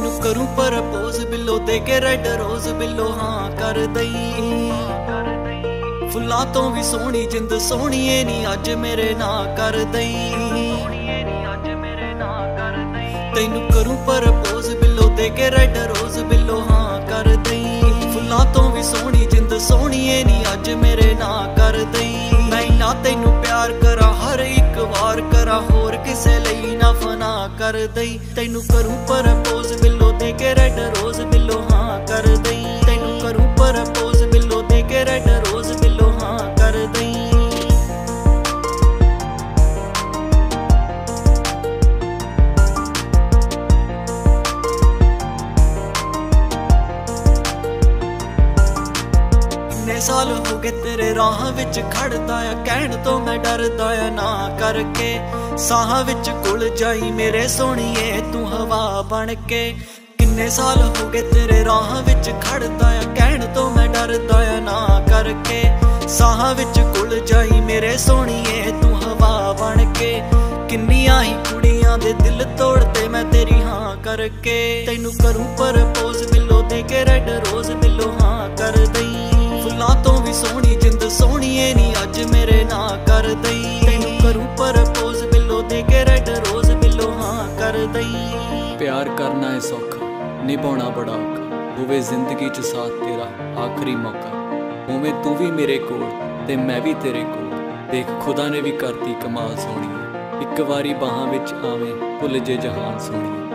ਤੈਨੂੰ ਕਰੂੰ ਪ੍ਰਪੋਜ਼ ਬਿੱਲੋ ਦੇ ਕੇ ਰੈਡ ਰੋਜ਼ ਬਿੱਲੋ ਹਾਂ ਕਰ ਦਈ। ਫੁੱਲਾਂ ਤੋਂ ਵੀ ਸੋਹਣੀ ਜਿੰਦ ਸੋਹਣੀਏ ਨੀ ਅੱਜ ਮੇਰੇ ਨਾਂ ਕਰ ਦਈ। ਤੈਨੂੰ ਕਰੂੰ ਪ੍ਰਪੋਜ਼ ਬਿੱਲੋ ਦੇ ਕੇ ਰੈਡ ਰੋਜ਼ ਬਿੱਲੋ ਹਾਂ ਕਰ ਦਈ। ਫੁੱਲਾਂ ਤੋਂ ਵੀ ਸੋਹਣੀ ਜਿੰਦ ਸੋਹਣੀਏ ਨੀ ਅੱਜ ਮੇਰੇ ਨਾਂ ਕਰ ਦਈ। ਮੈਂ ਨਾ ਤੈਨੂੰ ਪਿਆਰ ਕਰਾਂ ਹਰ ਇੱਕ ਵਾਰ ਕਰਾਂ ਹੋਰ ਕਿਸੇ ਲਈ ਨਾ ਫਨਾ ਕਰ ਦਈ। ਤੈਨੂੰ ਕਰੂੰ ਪ੍ਰਪੋਜ਼ ਬਿੱਲੋ ਦੇ ਕੇ ਰੈਡ ਰੋਜ਼ ਬਿੱਲੋ ਹਾਂ ਕਰ ਦਈ। ਤੈਨੂੰ ਕਰੂੰ ਪ੍ਰਪੋਜ਼ ਬਿੱਲੋ ਦੇ ਕੇ ਰੈਡ ਰੋਜ਼ ਬਿੱਲੋ ਹਾਂ ਕਰ ਦਈ। साल हो गए तेरे राह विच खड़दा आ कहण तो मैं डरदा आ ना करके। साह विच घुल जाई मेरे सोहणीए तू हवा बन के। किन्ने साल हो गए तेरे राह विच खड़दा आ कहण तो मैं डरदा आ ना करके। साह विच घुल जाई मेरे सोहणीए तू हवा बन के। किन्नियां ही कुड़ियां दे दिल तोड़ते मैं तेरी हाँ करके। तैनू करूं प्रपोज बिल्लो दे के रैड रोज बिल्लो हाँ कर दई। फुल्लां तो भी सोहनी जिंद सोहणीए नी अज मेरे नां कर दई। तैनू करूं प्रपोज बिल्लो दे के रैड रोज बिल्लो हाँ कर दई। प्यार करना है सौखा निभाउणा बड़ा औखा होवे जिंदगी च साथ तेरा आखिरी मौका। उवें तू भी मेरे कोल ते मैं भी तेरे कोल। देख खुदा ने भी करती कमाल सोहणीए। एक वारी बाहां विच आवें भुल जे जहान सोहणीए।